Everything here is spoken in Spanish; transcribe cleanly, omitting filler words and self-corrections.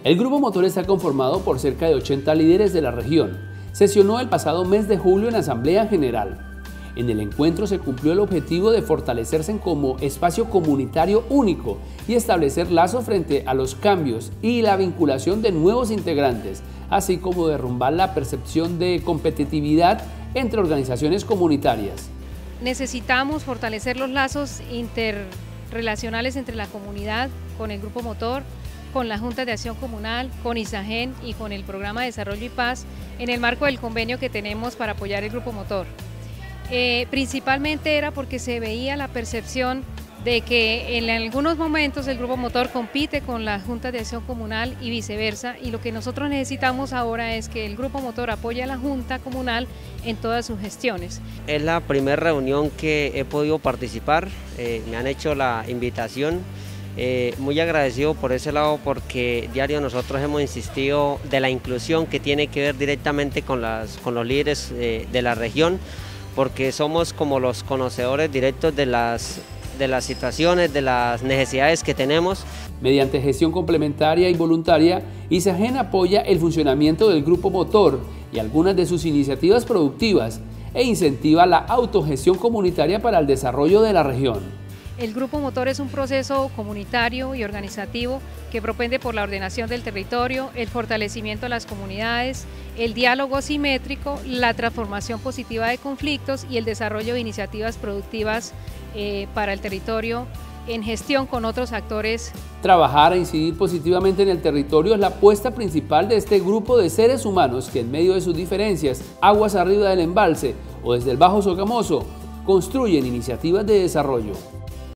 El Grupo Motor está conformado por cerca de 80 líderes de la región. Sesionó el pasado mes de julio en Asamblea General. En el encuentro se cumplió el objetivo de fortalecerse como espacio comunitario único y establecer lazos frente a los cambios y la vinculación de nuevos integrantes, así como derrumbar la percepción de competitividad entre organizaciones comunitarias. Necesitamos fortalecer los lazos interrelacionales entre la comunidad, con el Grupo Motor, con la Junta de Acción Comunal, con ISAGEN y con el Programa de Desarrollo y Paz en el marco del convenio que tenemos para apoyar el Grupo Motor. Principalmente era porque se veía la percepción de que en algunos momentos el Grupo Motor compite con la Junta de Acción Comunal y viceversa, y lo que nosotros necesitamos ahora es que el Grupo Motor apoye a la Junta Comunal en todas sus gestiones. Es la primera reunión que he podido participar, me han hecho la invitación. Muy agradecido por ese lado porque diario nosotros hemos insistido de la inclusión que tiene que ver directamente con los líderes de la región, porque somos como los conocedores directos de las situaciones, de las necesidades que tenemos. Mediante gestión complementaria y voluntaria, ISAGEN apoya el funcionamiento del Grupo Motor y algunas de sus iniciativas productivas e incentiva la autogestión comunitaria para el desarrollo de la región. El Grupo Motor es un proceso comunitario y organizativo que propende por la ordenación del territorio, el fortalecimiento de las comunidades, el diálogo simétrico, la transformación positiva de conflictos y el desarrollo de iniciativas productivas para el territorio en gestión con otros actores. Trabajar e incidir positivamente en el territorio es la apuesta principal de este grupo de seres humanos que en medio de sus diferencias, aguas arriba del embalse o desde el Bajo Sogamoso, construyen iniciativas de desarrollo.